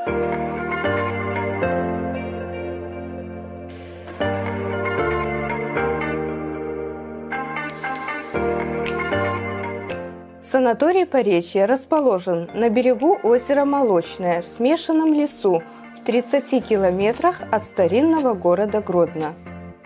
Санаторий Поречье расположен на берегу озера Молочное в смешанном лесу в 30 километрах от старинного города Гродно.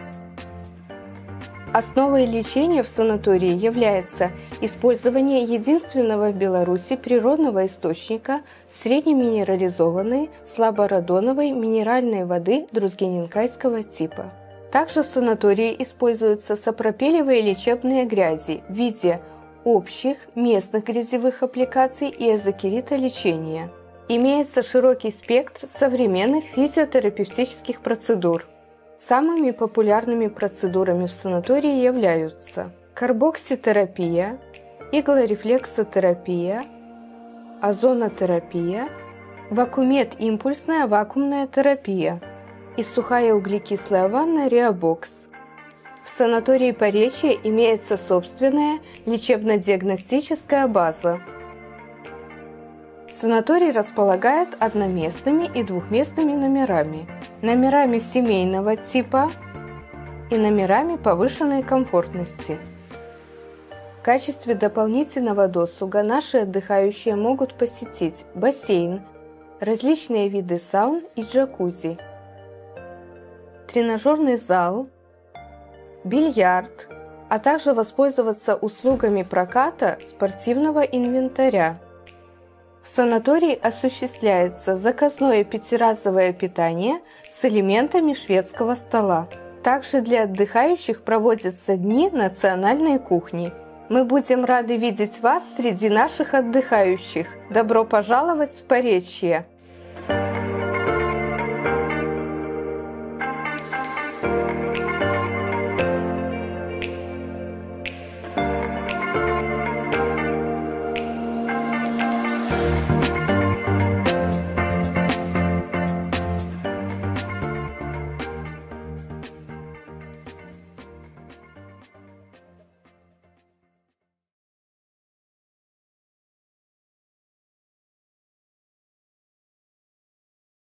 Основой лечения в санатории является использование единственного в Беларуси природного источника среднеминерализованной слаборадоновой минеральной воды друзгенинкайского типа. Также в санатории используются сапропелевые лечебные грязи в виде общих местных грязевых аппликаций и азокеритолечения. Имеется широкий спектр современных физиотерапевтических процедур. Самыми популярными процедурами в санатории являются карбокситерапия, иглорефлексотерапия, озонотерапия, вакуумет-импульсная вакуумная терапия и сухая углекислая ванна Реабокс. В санатории Поречье имеется собственная лечебно-диагностическая база. Санаторий располагает одноместными и двухместными номерами, номерами семейного типа и номерами повышенной комфортности. В качестве дополнительного досуга наши отдыхающие могут посетить бассейн, различные виды саун и джакузи, тренажерный зал, бильярд, а также воспользоваться услугами проката спортивного инвентаря. В санатории осуществляется заказное пятиразовое питание с элементами шведского стола. Также для отдыхающих проводятся дни национальной кухни. Мы будем рады видеть вас среди наших отдыхающих. Добро пожаловать в Поречье!